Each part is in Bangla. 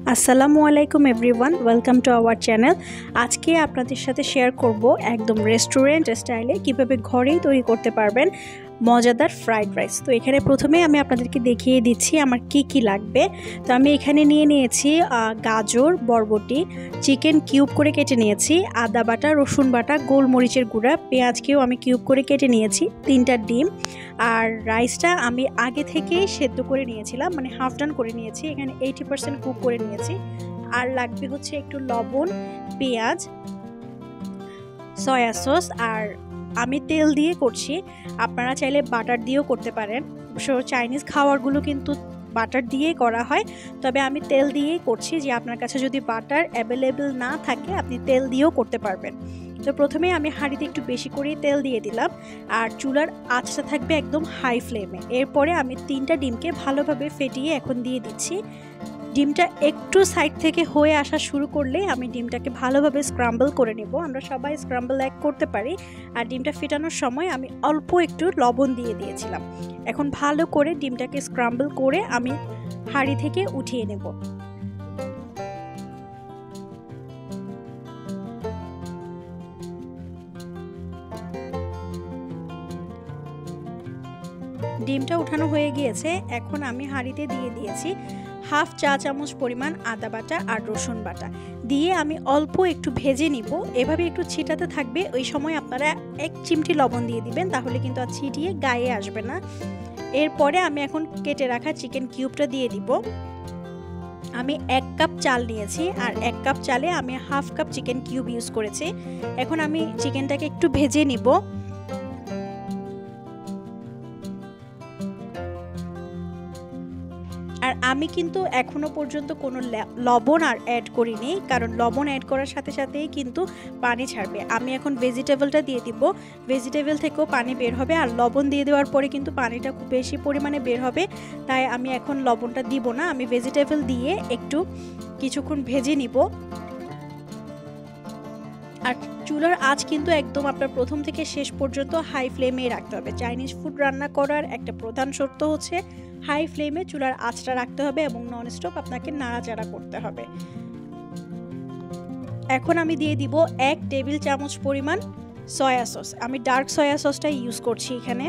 Assalamualaikum everyone, welcome to our channel. আজকে আপনাদের সাথে শেয়ার করব একদম রেস্টুরেন্ট স্টাইলে কিভাবে ঘরেই তৈরি করতে পারবেন মজাদার ফ্রাইড রাইস। তো এখানে প্রথমে আমি আপনাদেরকে দেখিয়ে দিচ্ছি আমার কি লাগবে। তো আমি এখানে নিয়ে নিয়েছি গাজর, বরবটি, চিকেন কিউব করে কেটে নিয়েছি, আদা বাটা, রসুন বাটা, গোলমরিচের গুঁড়া, পেঁয়াজকেও আমি কিউব করে কেটে নিয়েছি, 3টা ডিম। আর রাইসটা আমি আগে থেকেই সেদ্ধ করে নিয়েছিলাম, মানে হাফ ডান করে নিয়েছি, এখানে 80% কুক করে নিয়েছি। আর লাগবে হচ্ছে একটু লবণ, পেঁয়াজ, সয়া সস, আর আমি তেল দিয়ে করছি, আপনারা চাইলে বাটার দিয়েও করতে পারেন। অবশ্য চাইনিজ খাবারগুলো কিন্তু বাটার দিয়েই করা হয়, তবে আমি তেল দিয়েই করছি। যে আপনার কাছে যদি বাটার অ্যাভেলেবেল না থাকে আপনি তেল দিয়েও করতে পারবেন। তো প্রথমে আমি হাঁড়িতে একটু বেশি করে তেল দিয়ে দিলাম, আর চুলার আঁচটা থাকবে একদম হাই ফ্লেমে। এরপরে আমি 3টা ডিমকে ভালোভাবে ফেটিয়ে এখন দিয়ে দিচ্ছি। ডিমটা একটু সাইড থেকে হয়ে আসা শুরু করলে আমি ডিমটাকে ভালোভাবে স্ক্রাম্বল করে নেব। আমরা সবাই স্ক্রাম্বল এক করতে পারি। আর ডিমটা ফেটানোর সময় আমি অল্প একটু লবণ দিয়ে দিয়েছিলাম। এখন ভালো করে ডিমটাকে স্ক্রাম্বল করে আমি হাঁড়ি থেকে উঠিয়ে নেব। ডিমটা উঠানো হয়ে গিয়েছে। এখন আমি হাঁড়িতে দিয়ে দিয়েছি হাফ চা চামচ পরিমাণ আদা বাটা আর রসুন বাটা দিয়ে আমি অল্প একটু ভেজে নিব। এভাবে একটু ছিটাতে থাকবে, ওই সময় আপনারা 1 চিমটি লবণ দিয়ে দিবেন, তাহলে কিন্তু আর ছিটিয়ে গায়ে আসবে না। এরপরে আমি এখন কেটে রাখা চিকেন কিউবটা দিয়ে দিব। আমি 1 কাপ চাল নিয়েছি, আর 1 কাপ চালে আমি half cup chicken cube use করেছি। এখন আমি চিকেনটাকে একটু ভেজে নিব। আর আমি কিন্তু এখনো পর্যন্ত কোনো লবণ আর অ্যাড করিনি, কারণ লবণ অ্যাড করার সাথে সাথেই কিন্তু পানি ছাড়বে। আমি এখন ভেজিটেবলটা দিয়ে দিব, ভেজিটেবল থেকেও পানি বের হবে, আর লবণ দিয়ে দেওয়ার পরে কিন্তু পানিটা খুব বেশি পরিমাণে বের হবে, তাই আমি এখন লবণটা দিব না। আমি ভেজিটেবল দিয়ে একটু কিছুক্ষণ ভেজে নিব। আর চুলার আঁচ কিন্তু একদম আপনার প্রথম থেকে শেষ পর্যন্ত হাই ফ্লেমে রাখতে হবে। চাইনিজ ফুড রান্না করার একটা প্রধান শর্ত হচ্ছে হাই ফ্লেমে চুলার আঁচটা রাখতে হবে এবং ননস্টপ আপনাকে নাড়াচাড়া করতে হবে। এখন আমি দিয়ে দিব 1 টেবিল চামচ পরিমাণ সয়া সস। আমি ডার্ক সয়া সসটা ইউজ করছি এখানে।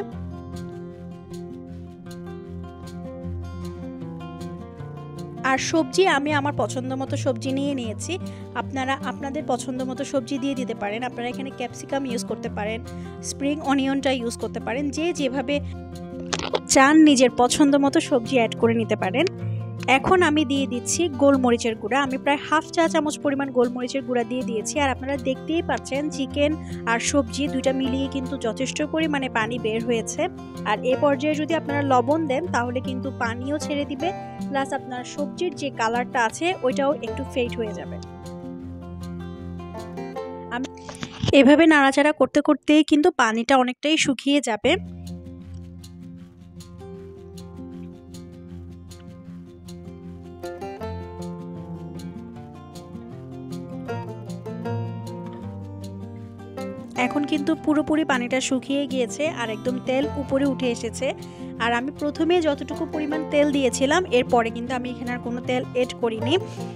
আর সবজি আমি আমার পছন্দ মতো সবজি নিয়ে নিয়েছি, আপনারা আপনাদের পছন্দ মতো সবজি দিয়ে দিতে পারেন। আপনারা এখানে ক্যাপসিকাম ইউজ করতে পারেন, স্প্রিং অনিয়নটা ইউজ করতে পারেন, যে যেভাবে চান নিজের পছন্দ মতো সবজি অ্যাড করে নিতে পারেন। এখন আমি দিয়ে দিচ্ছি গোলমরিচের গুঁড়া। আমি প্রায় হাফ চা চামচ পরিমাণ গোলমরিচের গুঁড়া দিয়ে দিয়েছি। আর আপনারা দেখতেই পাচ্ছেন চিকেন আর সবজি দুইটা মিলিয়ে কিন্তু যথেষ্ট পরিমাণে পানি বের হয়েছে। আর এ পর্যায়ে যদি আপনারা লবণ দেন তাহলে কিন্তু পানিও ছেড়ে দিবে, প্লাস আপনার সবজির যে কালারটা আছে ওইটাও একটু ফেড হয়ে যাবে। আমি এভাবে নাড়াচাড়া করতে করতেই কিন্তু পানিটা অনেকটাই শুকিয়ে যাবে। এখন কিন্তু পুরোপুরি পানিটা শুকিয়ে গিয়েছে আর একদম তেল উপরে উঠে এসেছে। আর আমি প্রথমে যতটুকু পরিমাণ তেল দিয়েছিলাম এরপরে কিন্তু আমি এখানে আর কোনো তেল এড করিনি।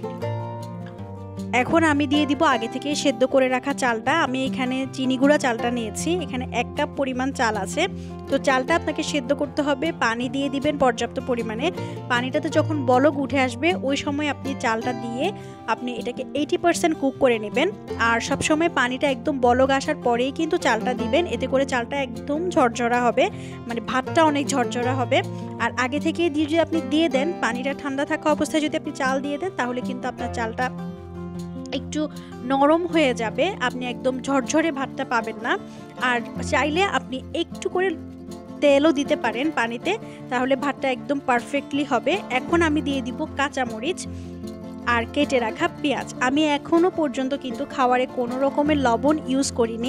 এখন আমি দিয়ে দিব আগে থেকে সেদ্ধ করে রাখা চালটা। আমি এখানে চিনি গুঁড়া চালটা নিয়েছি, এখানে 1 কাপ পরিমাণ চাল আছে। তো চালটা আপনাকে সেদ্ধ করতে হবে, পানি দিয়ে দিবেন পর্যাপ্ত পরিমাণে। পানিটাতে যখন বলক উঠে আসবে ওই সময় আপনি চালটা দিয়ে আপনি এটাকে 80% কুক করে নেবেন। আর সব সময় পানিটা একদম বলক আসার পরেই কিন্তু চালটা দিবেন, এতে করে চালটা একদম ঝরঝরা হবে, মানে ভাতটা অনেক ঝরঝরা হবে। আর আগে থেকে যদি আপনি দিয়ে দেন, পানিটা ঠান্ডা থাকা অবস্থায় যদি আপনি চাল দিয়ে দেন তাহলে কিন্তু আপনার চালটা একটু নরম হয়ে যাবে, আপনি একদম ঝরঝরে ভাতটা পাবেন না। আর চাইলে আপনি একটু করে তেলও দিতে পারেন পানিতে, তাহলে ভাতটা একদম পারফেক্টলি হবে। এখন আমি দিয়ে দিব কাঁচামরিচ আর কেটে রাখা পেঁয়াজ। আমি এখনো পর্যন্ত কিন্তু খাবারে কোনো রকমের লবণ ইউজ করিনি।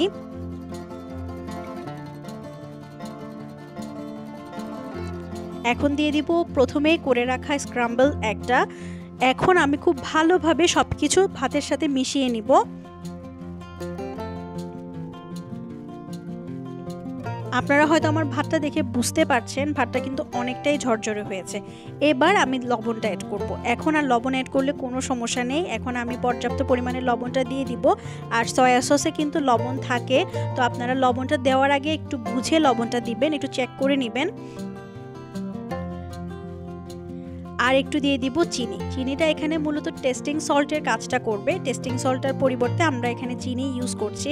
এখন দিয়ে দিব প্রথমেই করে রাখা স্ক্রাম্বল একটা। এখন আমি খুব ভালোভাবে সবকিছু ভাতের সাথে মিশিয়ে নিব। আপনারা হয়তো আমার ভাতটা দেখে বুঝতে পারছেন ভাতটা কিন্তু অনেকটাই ঝরঝরে হয়েছে। এবার আমি লবণটা অ্যাড করব। এখন আর লবণ অ্যাড করলে কোনো সমস্যা নেই, এখন আমি পর্যাপ্ত পরিমাণে লবণটা দিয়ে দিব। আর সয়া সসে কিন্তু লবণ থাকে, তো আপনারা লবণটা দেওয়ার আগে একটু বুঝে লবণটা দিবেন, একটু চেক করে নেবেন। আর একটু দিয়ে দিব চিনি। চিনিটা এখানে মূলত টেস্টিং সল্টের কাজটা করবে, টেস্টিং সল্টের পরিবর্তে আমরা এখানে চিনি ইউজ করছি।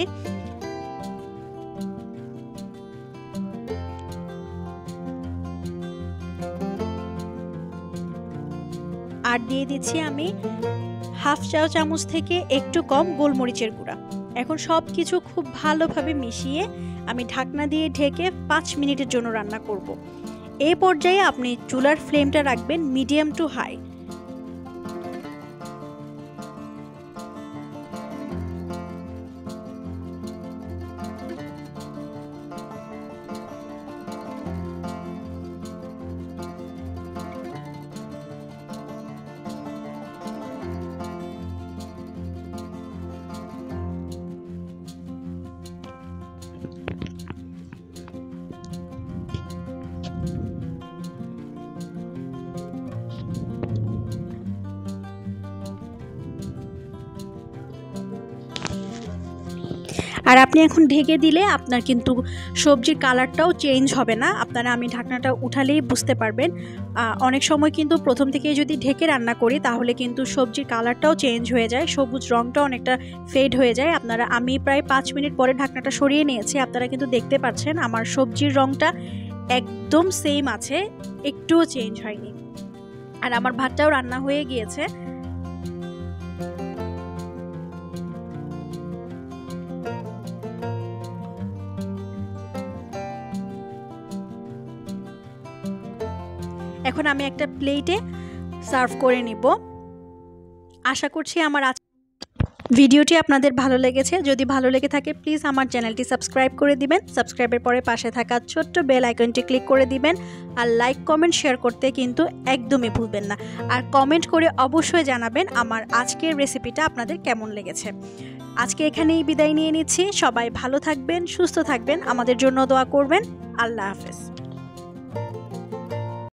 আর দিয়ে দিচ্ছি আমি হাফ চা চামচ থেকে একটু কম গোলমরিচের গুঁড়া। এখন সব কিছু খুব ভালোভাবে মিশিয়ে আমি ঢাকনা দিয়ে ঢেকে 5 মিনিটের জন্য রান্না করব। এই পর্যায়ে আপনি চুলার ফ্লেমটা রাখবেন মিডিয়াম টু হাই। আর আপনি এখন ঢেকে দিলে আপনার কিন্তু সবজির কালারটাও চেঞ্জ হবে না, আপনারা আমি ঢাকনাটা উঠালেই বুঝতে পারবেন। অনেক সময় কিন্তু প্রথম থেকে যদি ঢেকে রান্না করি তাহলে কিন্তু সবজির কালারটাও চেঞ্জ হয়ে যায়, সবুজ রঙটা অনেকটা ফেড হয়ে যায়। আমি প্রায় 5 মিনিট পরে ঢাকনাটা সরিয়ে নিয়েছি, আপনারা কিন্তু দেখতে পাচ্ছেন আমার সবজির রঙটা একদম সেম আছে, একটুও চেঞ্জ হয়নি। আর আমার ভাতটাও রান্না হয়ে গিয়েছে। এখন আমি একটা প্লেটে সার্ভ করে নিব। আশা করছি আমার ভিডিওটি আপনাদের ভালো লেগেছে। যদি ভালো লেগে থাকে প্লিজ আমার চ্যানেলটি সাবস্ক্রাইব করে দিবেন, সাবস্ক্রাইবের পরে পাশে থাকা ছোট্ট বেল আইকনটি ক্লিক করে দিবেন। আর লাইক কমেন্ট শেয়ার করতে কিন্তু একদমই ভুলবেন না। আর কমেন্ট করে অবশ্যই জানাবেন আমার আজকের রেসিপিটা আপনাদের কেমন লেগেছে। আজকে এখানেই বিদায় নিয়ে নিচ্ছি। সবাই ভালো থাকবেন, সুস্থ থাকবেন, আমাদের জন্য দোয়া করবেন। আল্লাহ হাফেজ।